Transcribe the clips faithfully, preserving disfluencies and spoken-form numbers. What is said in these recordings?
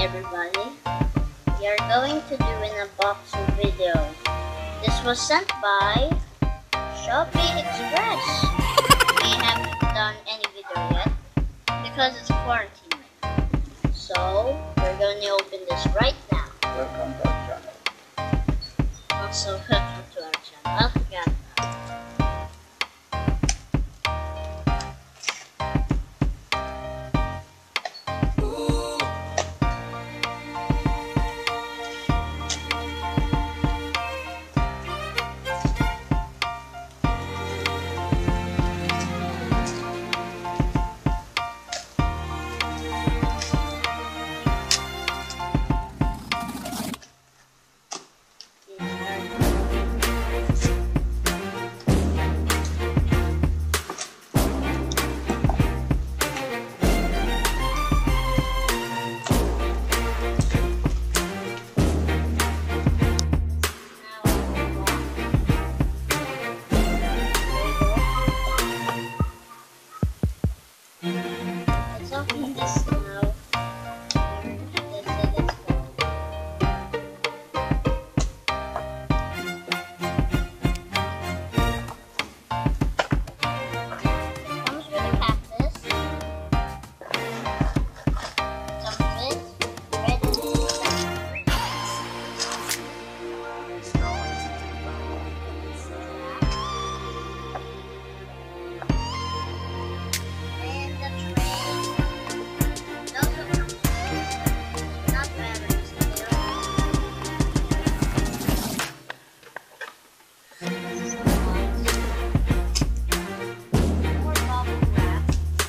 everybody. We are going to do an unboxing video. This was sent by Shopee Express. We haven't done any video yet because it's quarantine. So we're going to open this right now. Welcome to our channel. Also welcome to our channel. I forgot that. Let's open this now. Let's say let's go. Comes with a cactus. Some mint, red and And the train. It also comes with not batteries, more bubble wrap.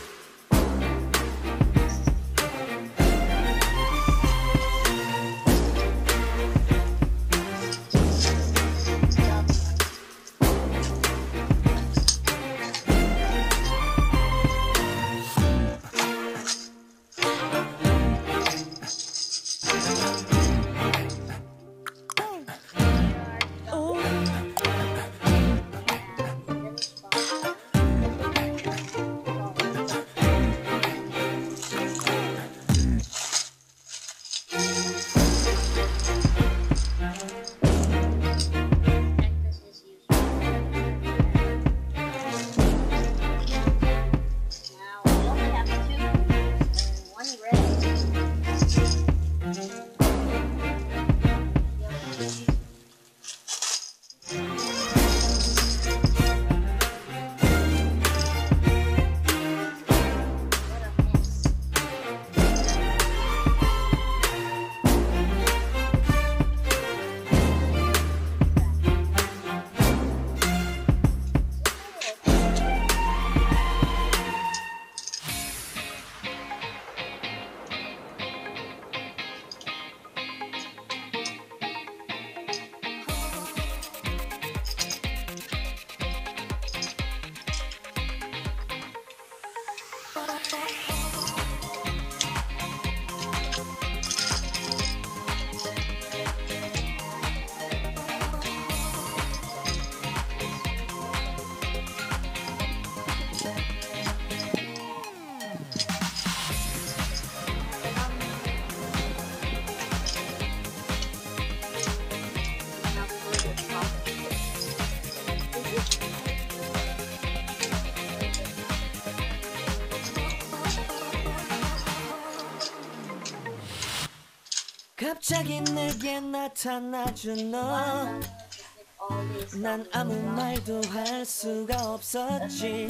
갑자기 내게 나타나준 너, 난 아무 말도 할 수가 없었지.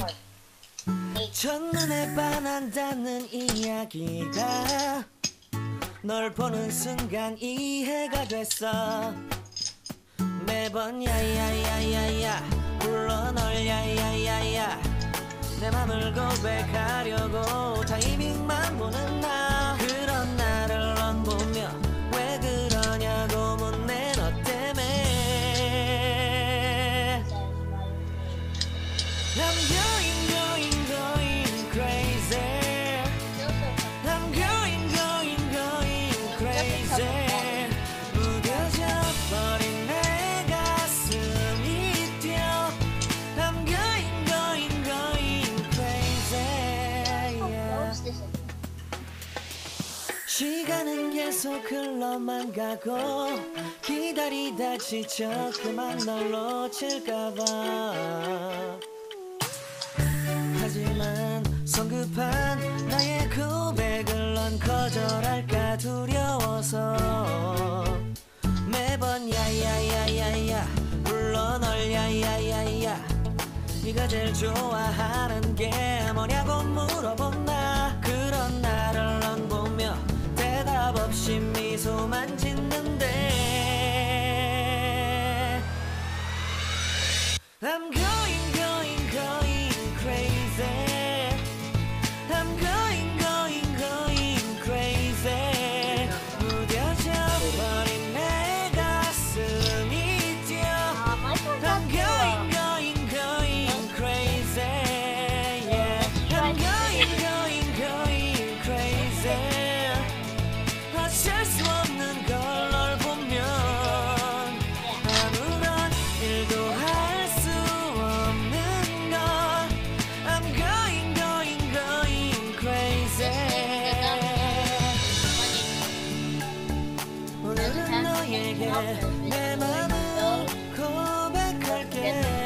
첫눈에 반한다는 이야기가 널 보는 순간 이해가 됐어. 매번 야야야야야 불러 널 야야야야 내 맘을 고백하려고 타이밍만 보는 나. 그런 나를 넌 보며 왜 그러냐고 묻네. 너 때문에 I'm going going going crazy. I'm going going going crazy. 무뎌져 버린 내 가슴이 뛰어. I'm going going going crazy. Yeah. 시간은 계속 흘러만 가고 기다리다 지쳐 그만 널 놓칠까봐 하지만 성급한 나의 고백을 넌 거절할까 두려워서 매번 야야야야야 불러 널 야야야야 네가 제일 좋아하는 게 뭐냐고 물어본 나 그런 나를 넌 보며 대답 없이 미소만 짓는데 I'm going going going crazy I'm going going going crazy 무뎌져 버린 내 가슴이 뛰어 I'm going going going crazy yeah I'm going going going crazy 어쩔 수 없는 걸 널 보면 아무런 일도 할 수 없는 걸 I'm going going going crazy 오늘은 너에게 내 맘을 고백할게